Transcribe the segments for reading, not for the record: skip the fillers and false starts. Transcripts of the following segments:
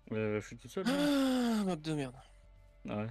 Je suis tout seul là. Ah, map de merde. Ouais.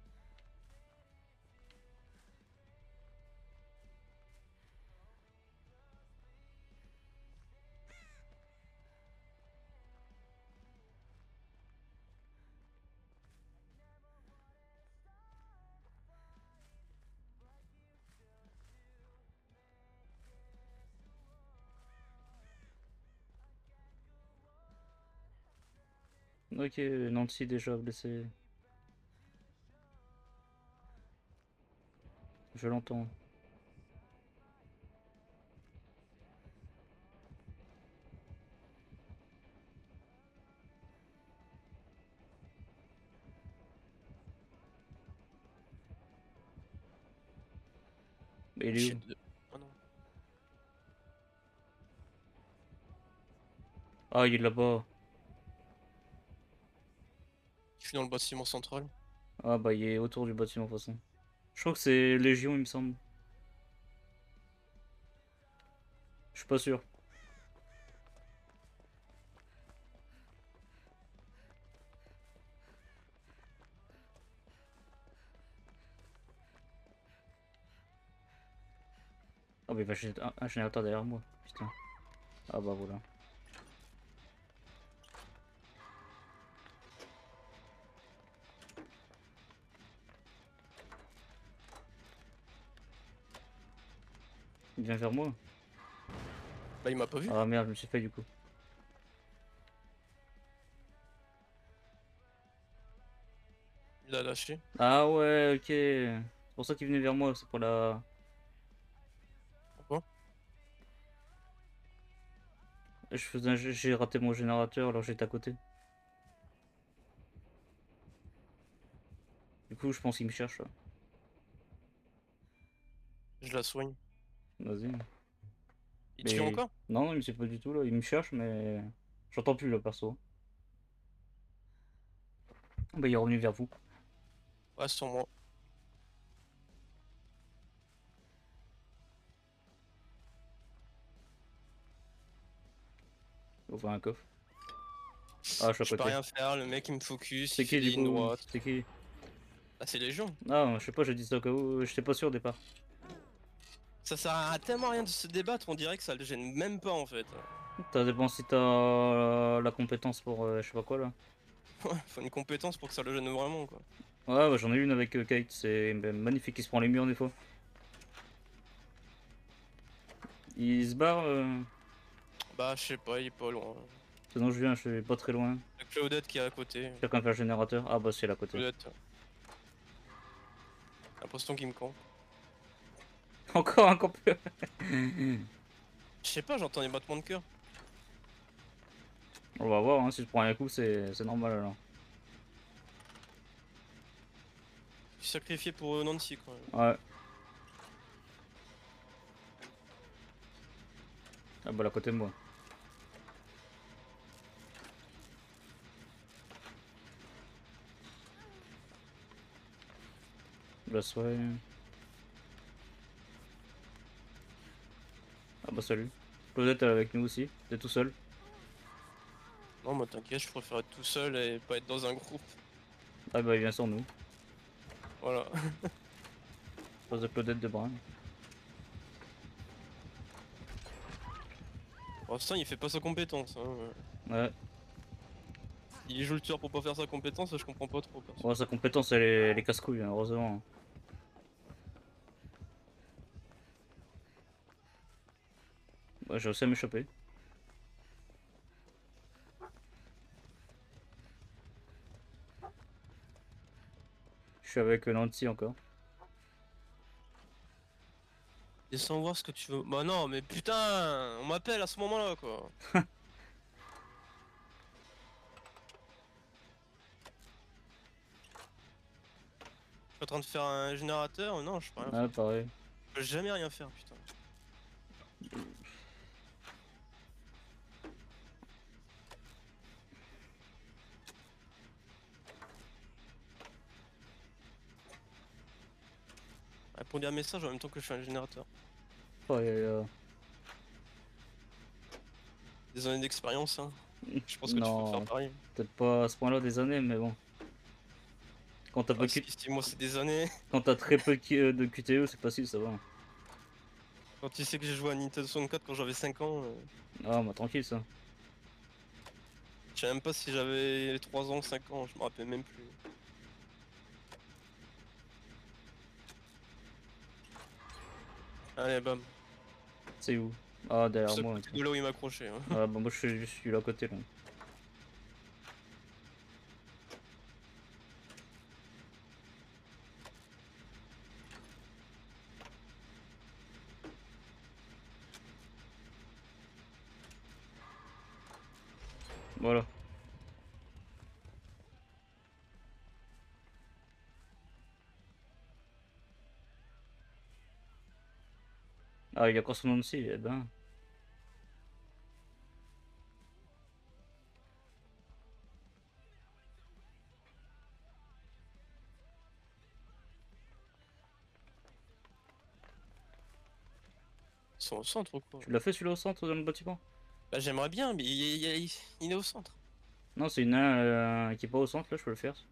Ok, Nancy déjà blessé. Je l'entends. Mais il est Shit où? de... Oh non. Ah, il est là-bas. Je suis dans le bâtiment central. Ah bah il est autour du bâtiment de toute façon. Je crois que c'est Légion il me semble. Je suis pas sûr. Ah bah il va jeter un générateur derrière moi. Putain. Ah bah voilà. Il vient vers moi. Bah il m'a pas vu. Ah merde, je me suis fait du coup. Il a lâché. Ah ouais, ok. C'est pour ça qu'il venait vers moi, c'est pour la... Pourquoi? J'ai raté mon générateur alors j'étais à côté. Du coup je pense qu'il me cherche là. Je la soigne. Vas-y. Il tire Mais encore? non, il me suit pas du tout là. Il me cherche mais j'entends plus le perso. Bah il est revenu vers vous. Ouais, sur moi. Ouvre un coffre. Ah je suis à Je peux côté. rien faire, le mec il me focus, il C'est fait qui des du lignes coup? droites. C'est qui? Ah c'est Légion. Ah je sais pas, j'ai dit ça au cas où. J'étais pas sûr au départ. Ça sert à tellement rien de se débattre, on dirait que ça le gêne même pas en fait. Ça dépend si t'as la compétence pour je sais pas quoi là. Ouais, faut une compétence pour que ça le gêne vraiment quoi. Ouais, bah, j'en ai une avec Kate, c'est magnifique, il se prend les murs des fois. Il se barre, Bah je sais pas, il est pas loin. sinon je viens, je suis pas très loin. Le Claudette qui est à côté. Quelqu'un fait un générateur. Ah bah c'est là à côté. Claudette, j'ai l'impression qu'il me campe. Encore un campeur. Je sais pas, j'entends des battements de cœur. On va voir, hein, si je prends un coup, c'est normal alors. Je suis sacrifié pour Nancy quand même. Ouais. Ah bah là à côté de moi. Là soit. Ah bah salut. Claudette elle est avec nous aussi. T'es tout seul. Non, moi t'inquiète, je préfère être tout seul et pas être dans un groupe. Ah bah il vient sur nous. Voilà. Pose de Claudette de Brun. Pour l'instant, il fait pas sa compétence. Hein. Ouais. Il joue le tueur pour pas faire sa compétence, je comprends pas trop perso. Bon, sa compétence elle est casse-couille, hein, heureusement. Ouais, j'ai réussi à m'échapper. Je suis avec Nancy encore. Descends voir ce que tu veux. Bah non, mais putain, on m'appelle à ce moment-là quoi. Je suis en train de faire un générateur, non, je peux rien Ouais, faire. pareil. Je peux jamais rien faire, putain. Répondez à un message en même temps que je fais un générateur. Oh, Des années d'expérience, hein. Je pense que tu peux faire Non, pareil. peut-être pas à ce point-là des années, mais bon. Quand t'as Ah, pas si, Q- si, moi c'est des années. Quand t'as très peu de QTE, c'est facile, ça va. Quand tu sais que j'ai joué à Nintendo 64 quand j'avais 5 ans, Ah, bah tranquille ça. je sais même pas si j'avais 3 ans ou 5 ans, je me rappelle même plus. Allez, bam. C'est où? Ah, derrière Juste à moi. côté Attends. de là où il m'accrochait, hein. Ah, bah moi je suis là à côté là. Voilà. Ah, il y a encore son nom aussi, eh ben. Ils sont au centre ou quoi? Tu l'as fait celui-là au centre dans le bâtiment? Bah j'aimerais bien, mais il est au centre. Non, c'est une qui est pas au centre là, je peux le faire.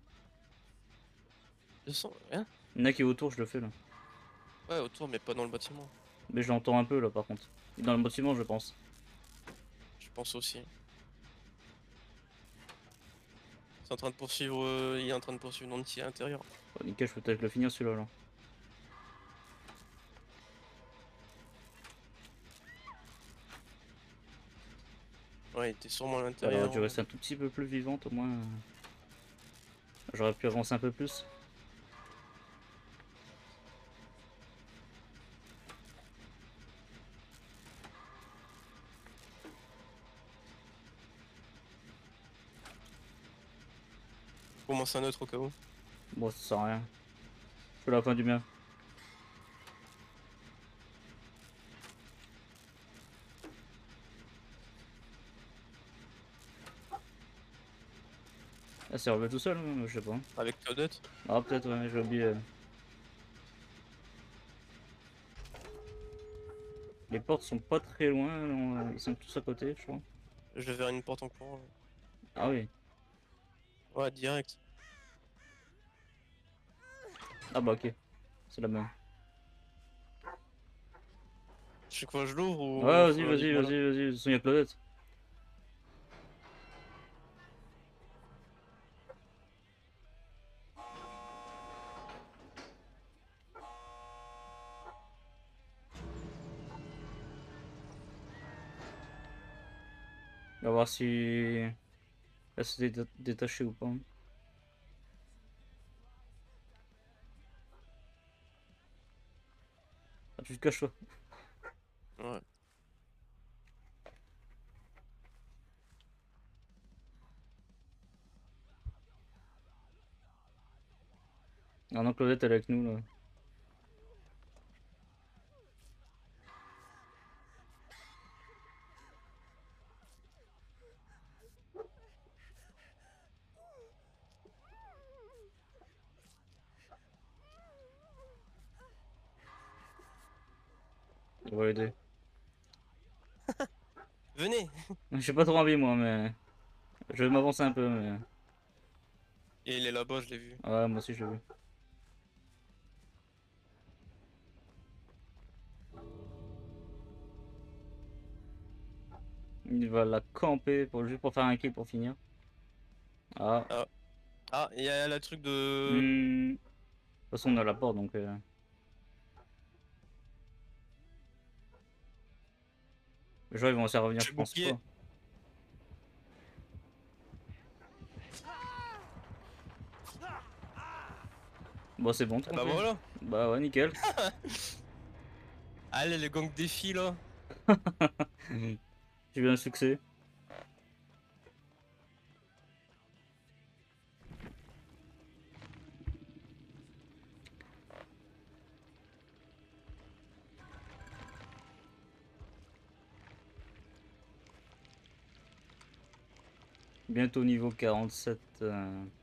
Le centre, hein? Il y en a qui est autour, je le fais là. Ouais, autour, mais pas dans le bâtiment. Mais je l'entends un peu là par contre. Dans le bâtiment, je pense. Je pense aussi. C'est en train de poursuivre, il est en train de poursuivre Nancy à l'intérieur. Oh, nickel, je peux peut-être le finir celui-là là. Ouais, il était sûrement à Elle aurait l'intérieur. dû rester un tout petit peu plus vivante au moins. J'aurais pu avancer un peu plus. Commence un autre au cas où. Bon, ça sert à rien. Je fais la fin du mien. Ah, c'est relevé tout seul, hein, je sais pas. Avec Claudette. Ah, peut-être, ouais, j'ai oublié. Les portes sont pas très loin, ils sont tous à côté, je crois. Je vais vers une porte en courant. Ah oui. Ouais, direct. Ah bah ok, c'est la même. Chaque fois je l'ouvre ou Ouais, faut vas-y, aller vas-y, par là? vas-y, vas-y, de toute façon, y'a Claudette. On va voir si elle s'est détachée ou pas. Ah, tu te caches toi. Ouais. Ah non, Claudette elle est avec nous là. On va l'aider. Venez! J'ai pas trop envie moi, mais je vais m'avancer un peu. Mais Et il est là-bas, je l'ai vu. ouais, moi aussi je l'ai vu. Il va la camper juste pour faire un kill pour finir. Ah. Ah, ah, il y a le truc de. De toute façon, on a la porte donc. Les gens ils vont essayer de revenir, J'ai je pense bouclier. pas. Bon, c'est bon, Ah bah trompé. voilà! Bah ouais, nickel. Allez, le gang des filles là! J'ai eu un succès. Bientôt niveau 47.